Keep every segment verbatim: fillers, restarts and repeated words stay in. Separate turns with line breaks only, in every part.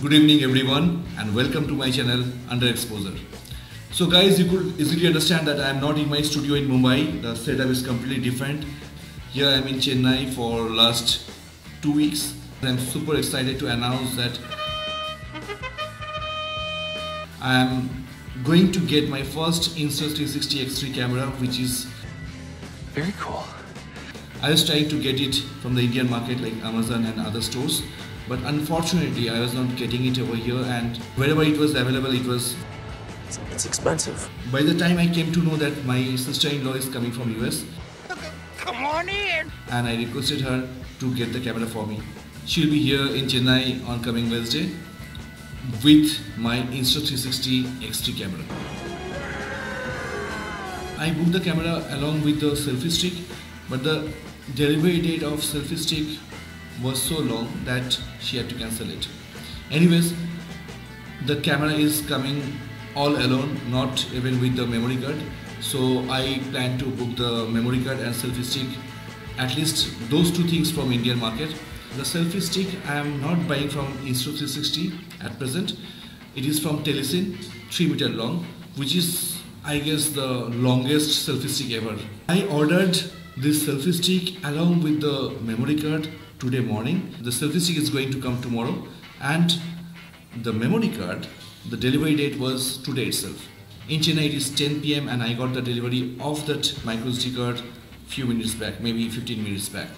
Good evening everyone and welcome to my channel Underexposure. So guys, you could easily understand that I am not in my studio in Mumbai. The setup is completely different. Here I am in Chennai for last two weeks. I am super excited to announce that I am going to get my first Insta three sixty X three camera, which is
very cool.
I was trying to get it from the Indian market like Amazon and other stores, but unfortunately I was not getting it over here, and wherever it was available it was
It's, it's expensive.
By the time I came to know that my sister-in-law is coming from U S,
Come on in!
and I requested her to get the camera for me. She'll be here in Chennai on coming Wednesday with my Insta three sixty X three camera. I booked the camera along with the selfie stick, but the delivery date of selfie stick was so long that she had to cancel it. Anyways, the camera is coming all alone, not even with the memory card. So I plan to book the memory card and selfie stick, at least those two things from Indian market. The selfie stick I am not buying from Insta three sixty at present. It is from Telesin, three meter long, which is I guess the longest selfie stick ever. I ordered this selfie stick along with the memory card today morning. The selfie stick is going to come tomorrow, and the memory card, the delivery date was today itself. In Chennai it is ten P M and I got the delivery of that micro S D card few minutes back, maybe fifteen minutes back.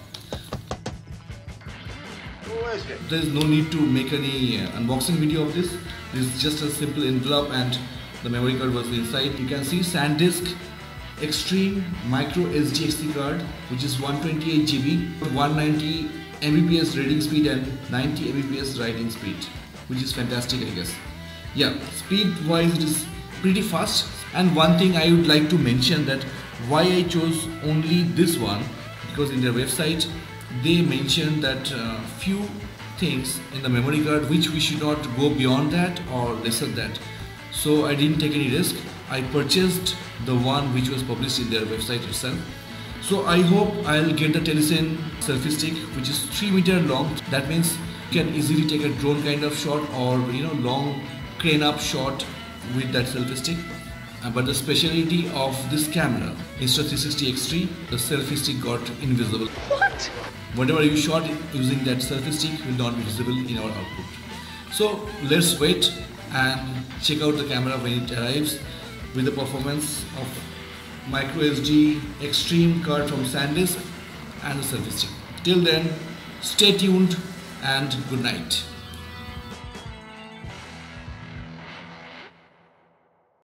There is no need to make any unboxing video of this. This is just a simple envelope and the memory card was inside. You can see SanDisk Extreme Micro S D X D card, which is one twenty-eight G B, one ninety megabits per second reading speed and ninety megabits per second writing speed, which is fantastic, I guess. Yeah, speed wise it is pretty fast. And one thing I would like to mention, that why I chose only this one, because in their website they mentioned that uh, few things in the memory card which we should not go beyond that or lesser that. So I didn't take any risk. I purchased the one which was published in their website itself. So I hope I'll get the Telesin selfie stick, which is three meter long. That means you can easily take a drone kind of shot or you know long crane up shot with that selfie stick. Uh, but the speciality of this camera, Insta three sixty X three, the selfie stick got invisible.
What?
Whatever you shot using that selfie stick will not be visible in our output. So let's wait and check out the camera when it arrives with the performance of micro S D Extreme card from SanDisk and the selfie stick. Till then, stay tuned and good night.